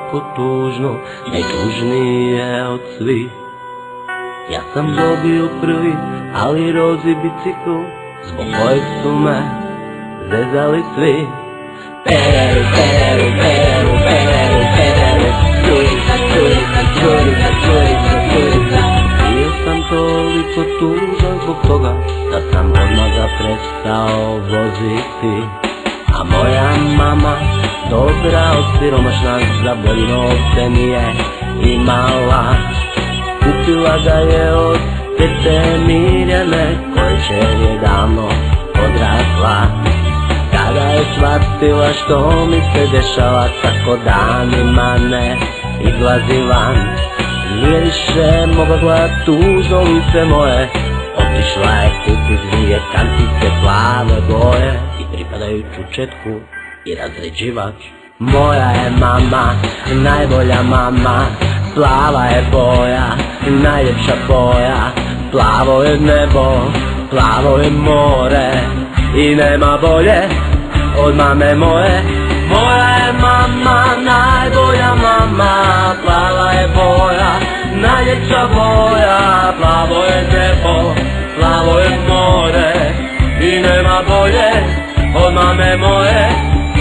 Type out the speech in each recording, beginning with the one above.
toliko tužno, najtužnije od svih. Ja sam dobio prvi, ali rozi bicikl, zbog kojeg su me zezali svi. Peru, peru, peru, peru, peru, curica, curica, curica, curica, curica. Bio sam toliko tužan zbog toga da sam odmah ga prestao voziti. A moja mama, dobra od siromašna, za bolji novce nije imala. Kupila ga je od tete Mirjane, koja je davno odrasla. Kada je shvatila što mi se dešava, tako danima ne izlazi van. Nije više mogla gledat tužno lice moje, otišla je kupit dvije kantice plave boje i pripadajuću četku i razređivač. Moja je mama, najbolja mama, plava je boja, najljepša boja. Plavo je nebo, plavo je more i nema bolje od mame moje. Moja je mama, najbolja mama, plava je boja, najljepša boja. Plavo je nebo, plavo je more i nema bolje od mame moje.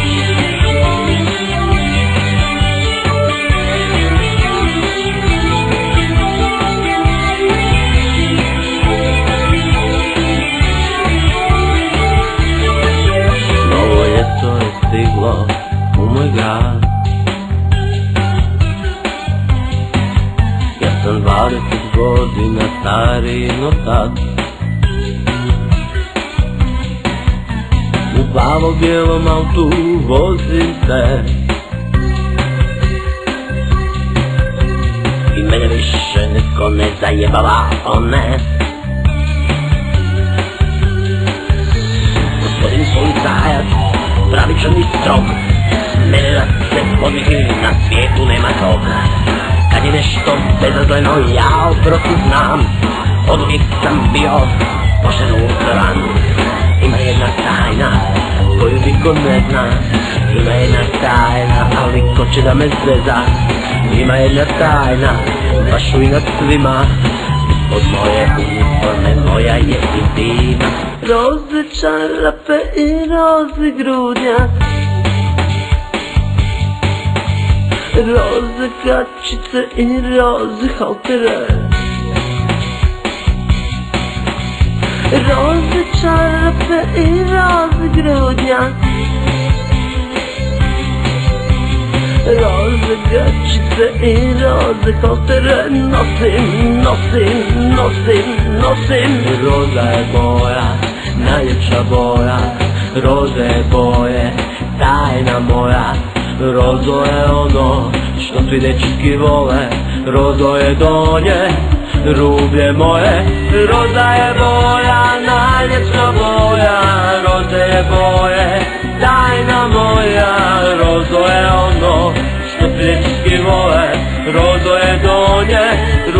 Novo ljeto je stiglo u moj grad. Ja sam 20 godina stariji no tad. U plavo-bijelom autu vozim se i mene više nitko ne zajebava, one. Gospodin policajac, pravičan i strog, mene da se podigli, na svijetu nema tog. Kad je nešto bezazleno, ja oprosti znam, od uvijek sam bio pošten uzoran. Ima jedna tajna koju niko ne zna, ima jedna tajna, ali ko će da me zvezda. Ima jedna tajna, baš u inat svima, od moje uniforme moja je intima. Roze čarape i roze grudnjak, roze kačice i roze haltere. Roze čarape i roze grudnjak, roze kačice i roze haltere. Nosim, nosim, nosim, nosim. Roza je boja, najljepša boja, roze je boje, tajna moja. Rozo je ono što svi dečki vole, rozo je donje, rublje moje. Roza je boja, najljepša boja, roze je boje, tajna moja. Rozo je ono što svi dečki vole, rozo je donje,